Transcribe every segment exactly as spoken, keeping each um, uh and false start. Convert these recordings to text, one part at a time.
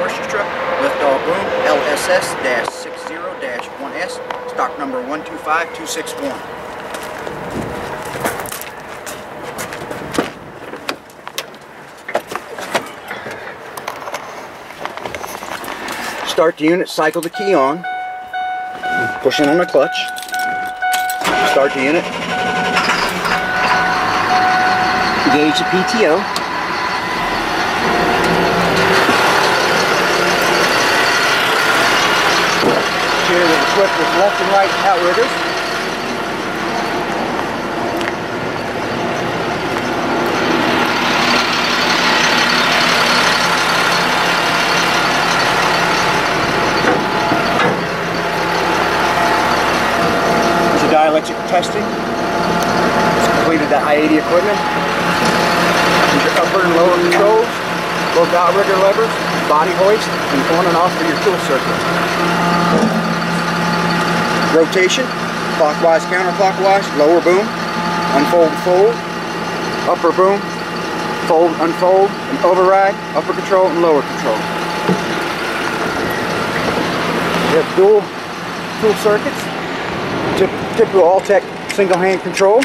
nursery truck, lift all boom, L S S sixty dash one S, stock number one two five two six one. Start the unit, cycle the key on, pushing on the clutch, start the unit, engage the P T O, here we're equipped with left and right outriggers. Dielectric testing. It's completed the I eighty equipment. These are upper and lower controls, both outrigger levers, body hoist, and on and off for your tool circuit. Rotation, clockwise, counterclockwise, lower boom, unfold, fold, upper boom, fold, unfold, and override, upper control and lower control. We have dual tool circuits. Typical Altec single hand control.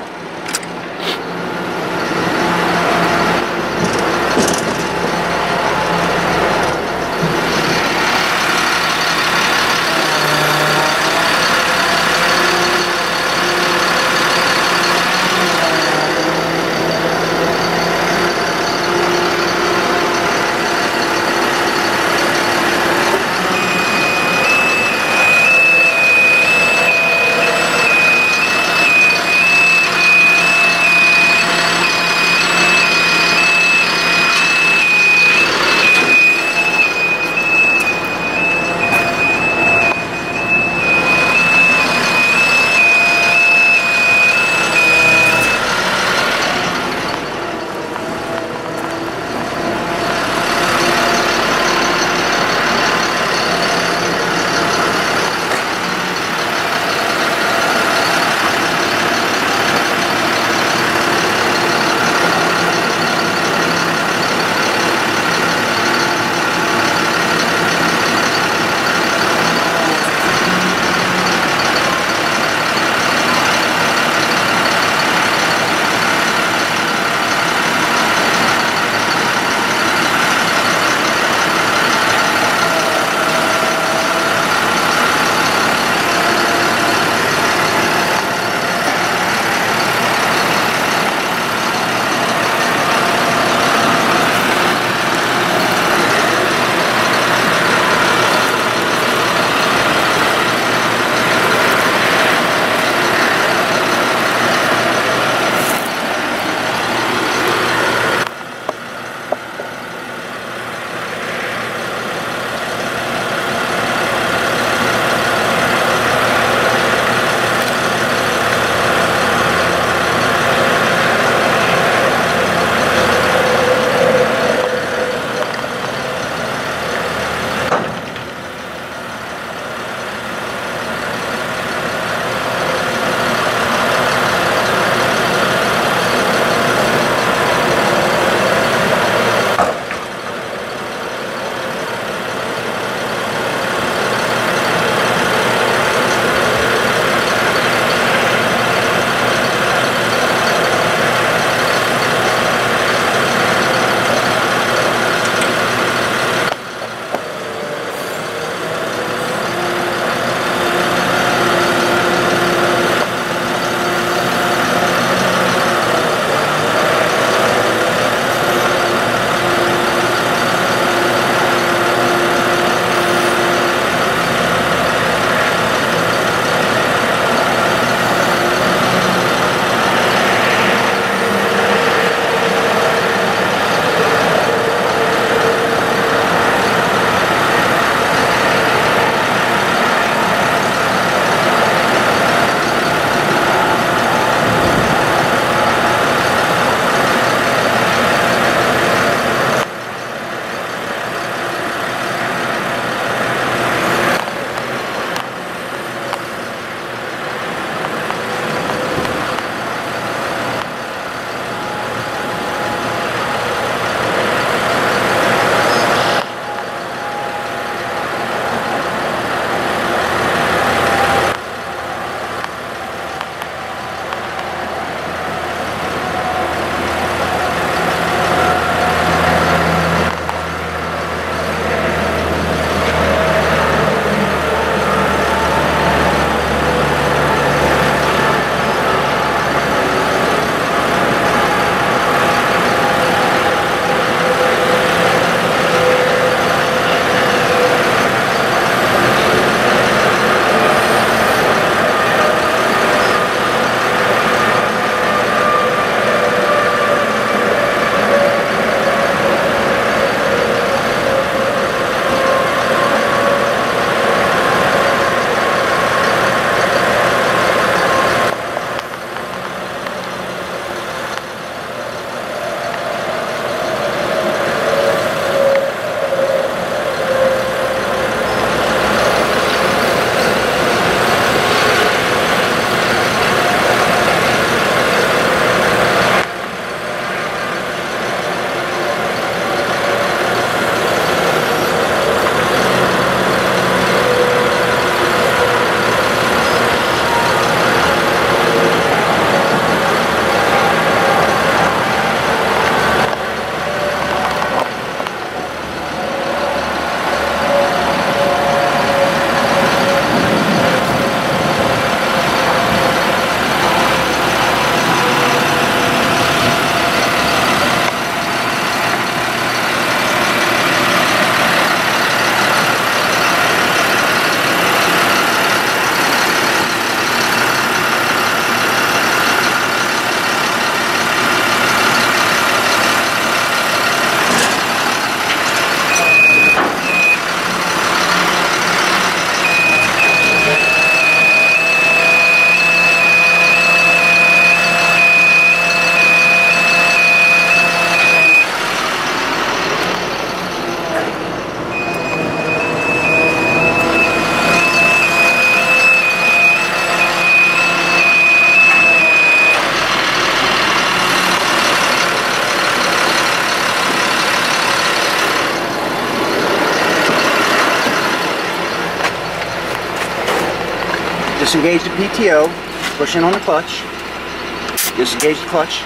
Disengage the P T O, push in on the clutch, disengage the clutch,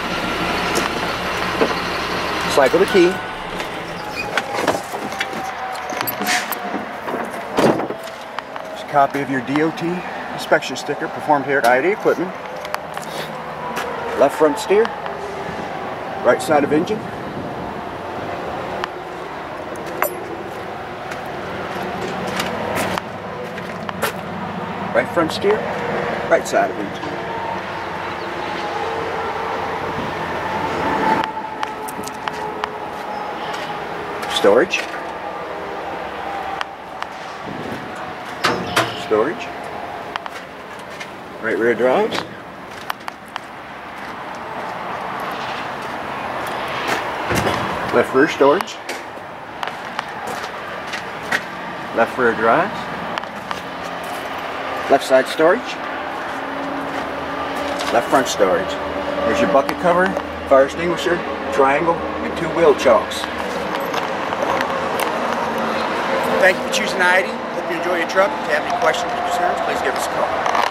cycle the key, just a copy of your D O T inspection sticker performed here at I A D Equipment. Left front steer, right side of engine, right front steer, right side of engine. Storage. Storage. Right rear drives. Left rear storage. Left rear drives. Left side storage. Left front storage. There's your bucket cover, fire extinguisher, triangle, and two wheel chocks. Thank you for choosing I A D. Hope you enjoy your truck. If you have any questions or concerns, please give us a call.